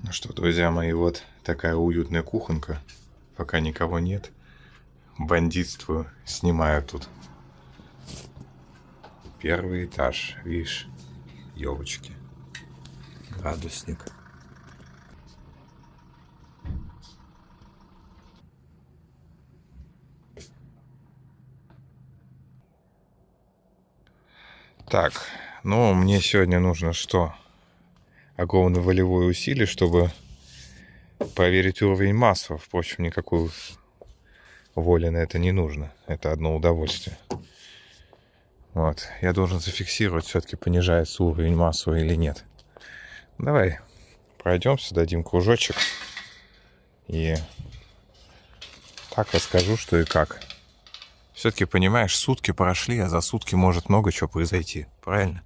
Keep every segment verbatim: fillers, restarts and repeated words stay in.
Ну что, друзья мои, вот такая уютная кухонка. Пока никого нет. Бандитствую. Снимаю тут. Первый этаж. Видишь, елочки. Градусник. Так, ну мне сегодня нужно что? Огромное волевое усилие, чтобы проверить уровень масла. Впрочем, никакой воли на это не нужно. Это одно удовольствие. Вот. Я должен зафиксировать, все-таки понижается уровень масла или нет. Давай пройдемся, дадим кружочек. И так расскажу, что и как. Все-таки, понимаешь, сутки прошли, а за сутки может много чего произойти. Правильно?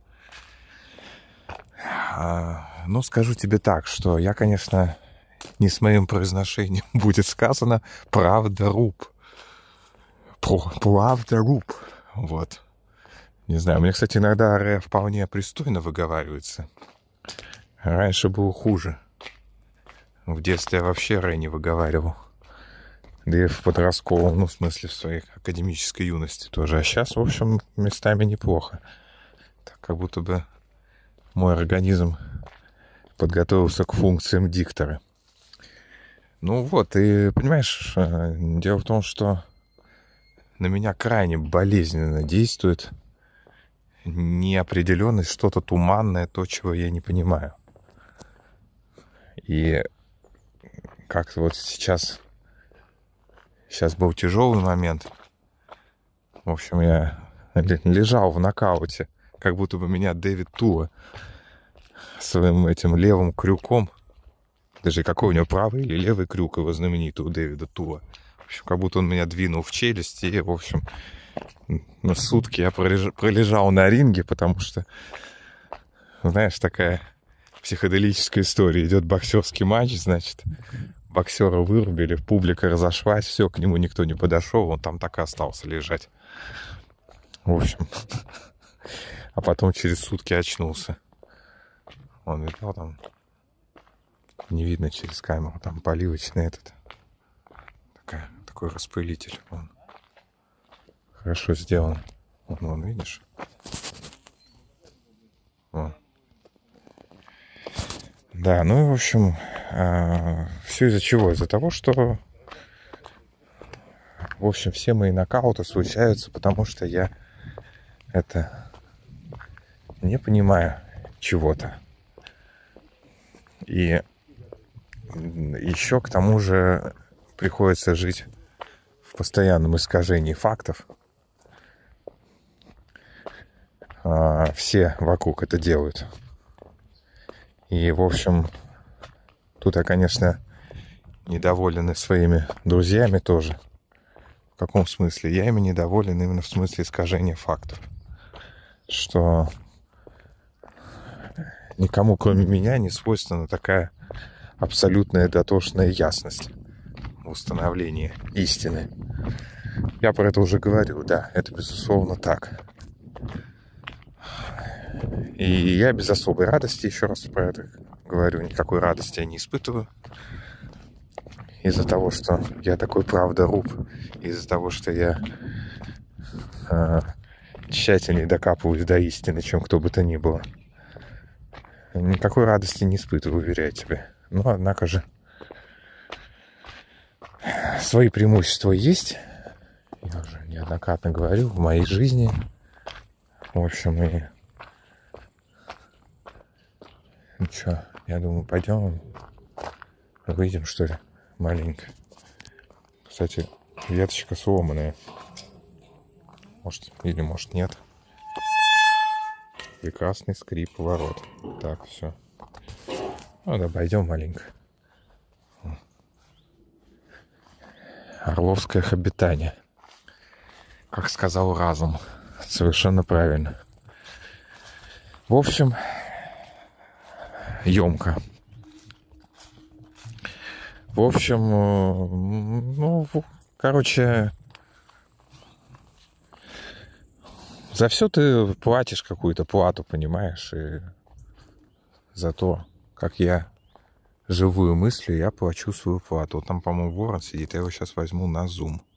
А, ну, скажу тебе так, что я, конечно, не с моим произношением будет сказано «правдоруб». «Правдоруб». Вот. Не знаю, мне, кстати, иногда «р» вполне пристойно выговаривается. Раньше было хуже. В детстве я вообще «р» не выговаривал. Да и в подростковом, ну, в смысле, в своей академической юности тоже. А сейчас, в общем, местами неплохо. Так, как будто бы мой организм подготовился к функциям диктора. Ну вот, и, понимаешь, дело в том, что на меня крайне болезненно действует неопределенность, что-то туманное, то, чего я не понимаю. И как-то вот сейчас... Сейчас был тяжелый момент. В общем, я лежал в нокауте, как будто бы меня Дэвид Туа своим этим левым крюком, даже какой у него правый или левый крюк его знаменитый у Дэвида Туа. В общем, как будто он меня двинул в челюсть, и, в общем, на сутки я пролежал, пролежал на ринге, потому что, знаешь, такая психоделическая история. Идет боксерский матч, значит, боксера вырубили, публика разошлась, все, к нему никто не подошел, он там так и остался лежать. В общем, а потом через сутки очнулся. Он видал там, не видно через камеру, там поливочный этот, такая, такой распылитель. Он хорошо сделан. Вон, вон, видишь? Вон. Да, ну и, в общем, э, все из-за чего? Из-за того, что, в общем, все мои нокауты случаются, потому что я это не понимаю чего-то. И еще к тому же приходится жить в постоянном искажении фактов. Э, все вокруг это делают. И, в общем, тут я, конечно, недоволен и своими друзьями тоже. В каком смысле? Я ими недоволен именно в смысле искажения фактов. Что никому, кроме меня, не свойственна такая абсолютная дотошная ясность в установлении истины. Я про это уже говорил, да, это безусловно так. И я без особой радости, еще раз про это говорю, никакой радости я не испытываю. Из-за того, что я такой правдоруб, из-за того, что я э, тщательнее докапываюсь до истины, чем кто бы то ни было. Никакой радости не испытываю, уверяю тебя. Но, однако же, свои преимущества есть. Я уже неоднократно говорю, в моей жизни. В общем, и... Ну что, я думаю, пойдем выйдем, что ли, маленько. Кстати, веточка сломанная. Может, или может нет. Прекрасный скрип ворот. Так, все. Ну да, пойдем маленько. Орловское обитание. Как сказал разум. Совершенно правильно. В общем... Емко. В общем, ну, короче, за все ты платишь какую-то плату, понимаешь, и за то, как я живую мыслью, я плачу свою плату. Вот там, по-моему, ворон сидит, я его сейчас возьму на зум.